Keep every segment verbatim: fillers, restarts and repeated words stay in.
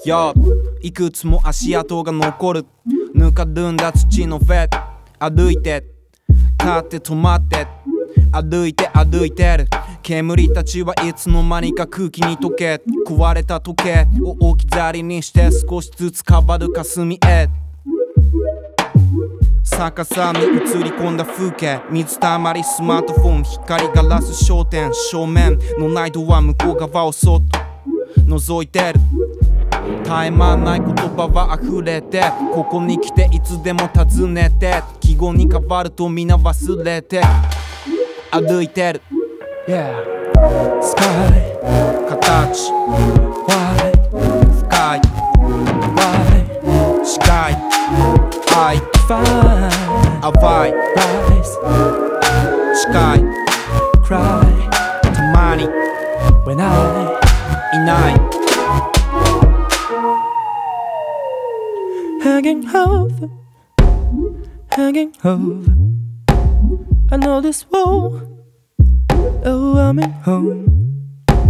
よいくつも足跡が残るぬかるんだ土の上歩いて立って止まって歩いて歩いてる煙たちはいつの間にか空気に溶け壊れた時計を置き去りにして少しずつ変わる霞へ逆さに映り込んだ風景水たまりスマートフォン光ガラス商店正面のナイトは向こう側をそっと覗いてる絶え間ない言葉は溢れてここに来ていつでも尋ねて記号に変わると皆忘れて歩いてる、yeah. スカイ形 Why 深い Why 近い I Fine 淡い Rise 近い Cry たまに When I いないHanging over, hanging over. I know this wall. Oh, I'm at home.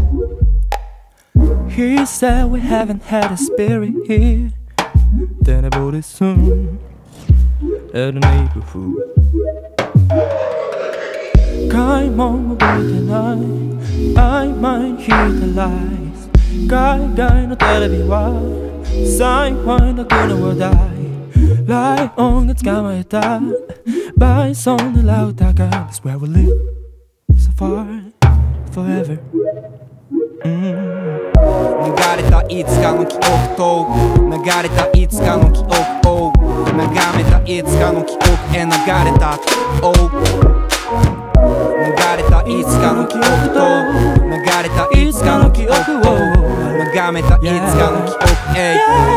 He said we haven't had a spirit here. Then I bought it soon at the neighborhood. Come on, tonight. I might hear the lies. Guy, guy, no telling me why. 幸いなくの話題ライオンが捕まえたバイソン狙う歌が That's where we live so far forever、うん、流れたいつかの記憶と流れたいつかの記憶を眺めたいつかの記憶へ流れた、oh、流れたいつかの記憶と流れたいつかの記憶を眺めたいつかの記憶へ、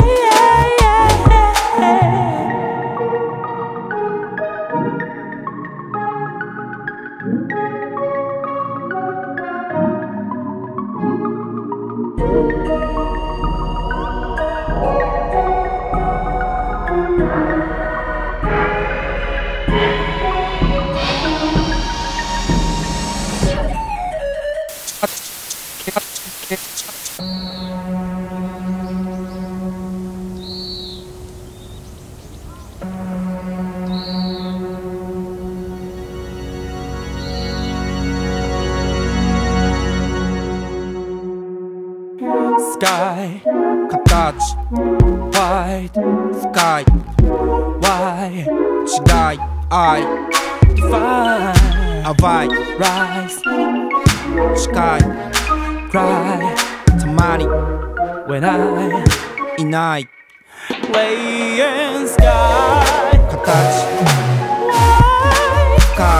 スカイ形 White 深い Why 違い I Define 淡い Rise 近い Cry たまに When I いない Playing Sky 形 Why 深い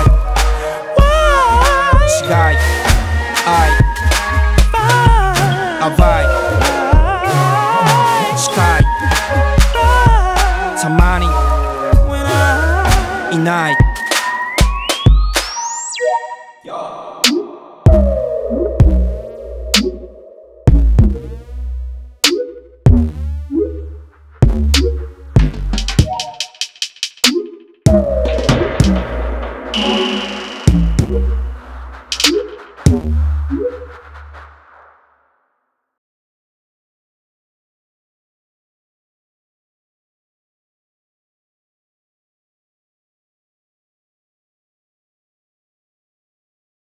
Why 違い I 淡い